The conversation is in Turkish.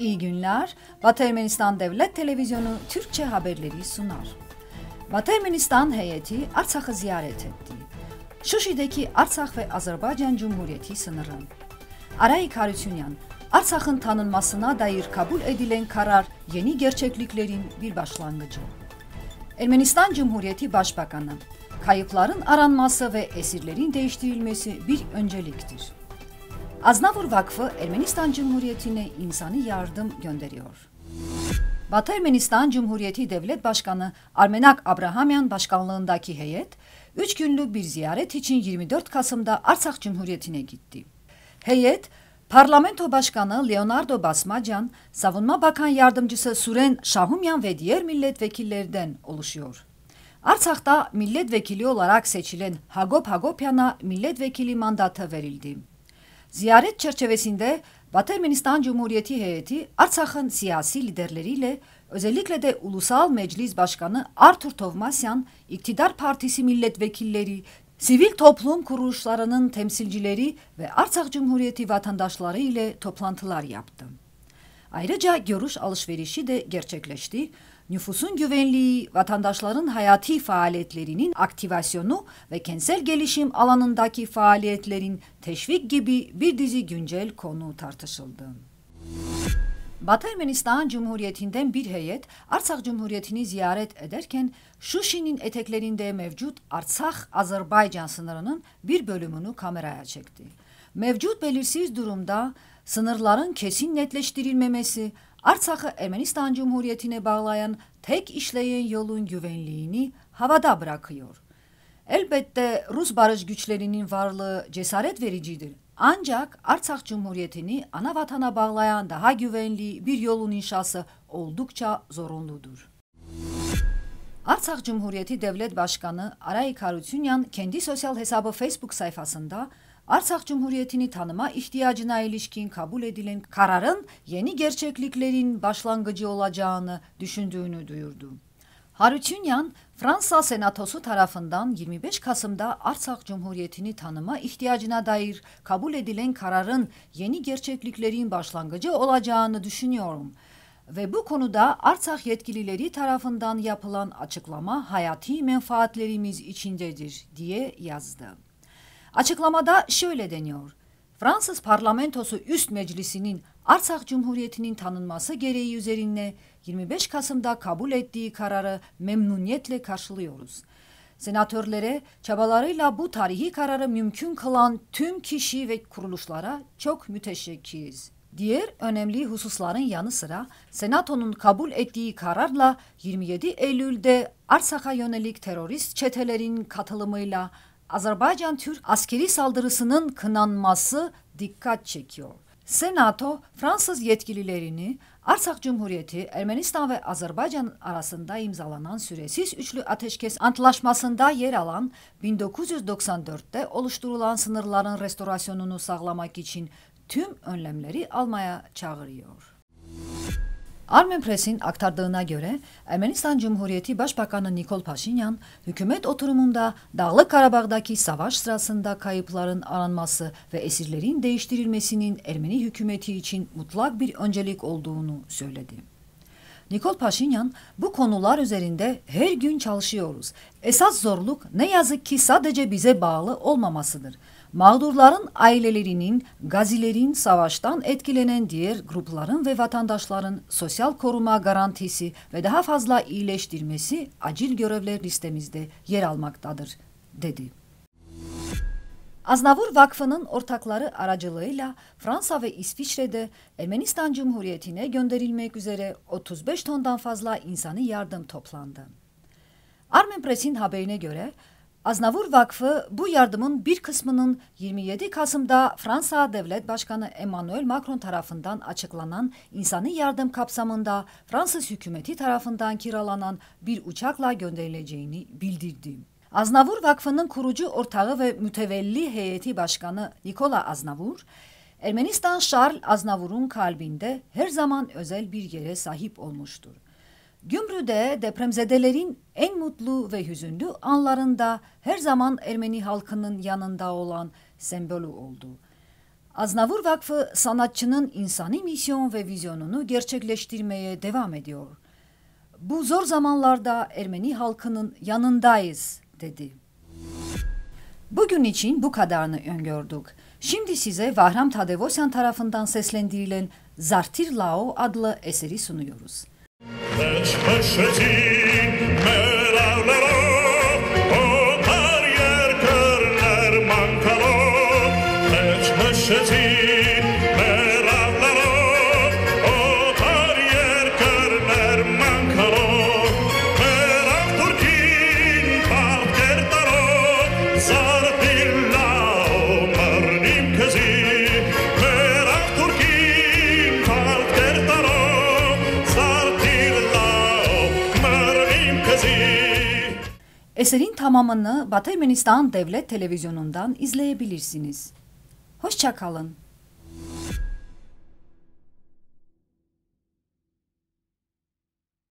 İyi günler. Batı Ermenistan Devlet Televizyonu Türkçe haberleri sunar. Batı Ermenistan heyeti Artsak'ı ziyaret etti. Şuşi'deki Artsak ve Azerbaycan Cumhuriyeti sınırı. Arayik Harutyunyan, Artsak'ın tanınmasına dair kabul edilen karar yeni gerçekliklerin bir başlangıcı. Ermenistan Cumhuriyeti Başbakanı, kayıpların aranması ve esirlerin değiştirilmesi bir önceliktir. Aznavur Vakfı Ermenistan Cumhuriyeti'ne insani yardım gönderiyor. Batı Ermenistan Cumhuriyeti Devlet Başkanı Armenak Abrahamyan başkanlığındaki heyet, 3 günlük bir ziyaret için 24 Kasım'da Artsak Cumhuriyeti'ne gitti. Heyet, Parlamento Başkanı Leonardo Basmacan, Savunma Bakan Yardımcısı Suren Şahumyan ve diğer milletvekillerinden oluşuyor. Artsak'ta milletvekili olarak seçilen Hagop Hagopyan'a milletvekili mandatı verildi. Ziyaret çerçevesinde Batı Ermenistan Cumhuriyeti heyeti Artsak'ın siyasi liderleriyle özellikle de Ulusal Meclis Başkanı Artur Tovmasyan, İktidar Partisi milletvekilleri, sivil toplum kuruluşlarının temsilcileri ve Artsak Cumhuriyeti vatandaşları ile toplantılar yaptı. Ayrıca görüş alışverişi de gerçekleşti. Nüfusun güvenliği, vatandaşların hayati faaliyetlerinin aktivasyonu ve kentsel gelişim alanındaki faaliyetlerin teşvik gibi bir dizi güncel konu tartışıldı. Batı Ermenistan Cumhuriyeti'nden bir heyet Artsak Cumhuriyeti'ni ziyaret ederken Şuşi'nin eteklerinde mevcut Artsak-Azerbaycan sınırının bir bölümünü kameraya çekti. Mevcut belirsiz durumda sınırların kesin netleştirilmemesi, Artsak'ı Ermenistan Cumhuriyeti'ne bağlayan tek işleyen yolun güvenliğini havada bırakıyor. Elbette Rus barış güçlerinin varlığı cesaret vericidir. Ancak Artsak Cumhuriyeti'ni ana vatana bağlayan daha güvenli bir yolun inşası oldukça zorunludur. Artsak Cumhuriyeti Devlet Başkanı Arayik Harutyunyan kendi sosyal hesabı Facebook sayfasında Artsak Cumhuriyeti'ni tanıma ihtiyacına ilişkin kabul edilen kararın yeni gerçekliklerin başlangıcı olacağını düşündüğünü duyurdu. Harutyunyan, Fransa Senatosu tarafından 25 Kasım'da Artsak Cumhuriyeti'ni tanıma ihtiyacına dair kabul edilen kararın yeni gerçekliklerin başlangıcı olacağını düşünüyorum ve bu konuda Artsak yetkilileri tarafından yapılan açıklama hayati menfaatlerimiz içindedir diye yazdı. Açıklamada şöyle deniyor: Fransız Parlamentosu Üst Meclisi'nin Artsak Cumhuriyeti'nin tanınması gereği üzerine 25 Kasım'da kabul ettiği kararı memnuniyetle karşılıyoruz. Senatörlere çabalarıyla bu tarihi kararı mümkün kılan tüm kişi ve kuruluşlara çok müteşekkiriz. Diğer önemli hususların yanı sıra Senato'nun kabul ettiği kararla 27 Eylül'de Artsak'a yönelik terörist çetelerin katılımıyla Azerbaycan-Türk askeri saldırısının kınanması dikkat çekiyor. Senato, Fransız yetkililerini Artsak Cumhuriyeti, Ermenistan ve Azerbaycan arasında imzalanan süresiz üçlü ateşkes antlaşmasında yer alan 1994'te oluşturulan sınırların restorasyonunu sağlamak için tüm önlemleri almaya çağırıyor. Armen Press'in aktardığına göre Ermenistan Cumhuriyeti Başbakanı Nikol Paşinyan, hükümet oturumunda Dağlık Karabağ'daki savaş sırasında kayıpların aranması ve esirlerin değiştirilmesinin Ermeni hükümeti için mutlak bir öncelik olduğunu söyledi. Nikol Paşinyan, bu konular üzerinde her gün çalışıyoruz. Esas zorluk ne yazık ki sadece bize bağlı olmamasıdır. Mağdurların ailelerinin, gazilerin, savaştan etkilenen diğer grupların ve vatandaşların sosyal koruma garantisi ve daha fazla iyileştirmesi acil görevler listemizde yer almaktadır, dedi. Aznavur Vakfı'nın ortakları aracılığıyla Fransa ve İsviçre'de Ermenistan Cumhuriyeti'ne gönderilmek üzere 35 tondan fazla insani yardım toplandı. Armen Press'in haberine göre Aznavur Vakfı bu yardımın bir kısmının 27 Kasım'da Fransa Devlet Başkanı Emmanuel Macron tarafından açıklanan insani yardım kapsamında Fransız hükümeti tarafından kiralanan bir uçakla gönderileceğini bildirdi. Aznavur Vakfı'nın kurucu ortağı ve mütevelli heyeti başkanı Nikola Aznavur, Ermenistan Charles Aznavur'un kalbinde her zaman özel bir yere sahip olmuştur. Gümrü'de depremzedelerin en mutlu ve hüzünlü anlarında her zaman Ermeni halkının yanında olan sembolü oldu. Aznavur Vakfı sanatçının insani misyon ve vizyonunu gerçekleştirmeye devam ediyor. Bu zor zamanlarda Ermeni halkının yanındayız dedi. Bugün için bu kadarını öngördük. Şimdi size Vahram Tadevosyan tarafından seslendirilen Zartir Lao adlı eseri sunuyoruz. Eserin tamamını Batı Ermenistan Devlet Televizyonu'ndan izleyebilirsiniz. Hoşça kalın.